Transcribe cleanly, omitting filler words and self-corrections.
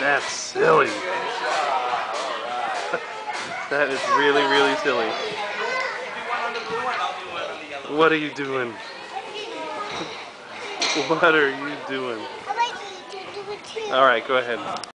That's silly. That is really, really silly. What are you doing? What are you doing? I like you to do it too. Alright, go ahead.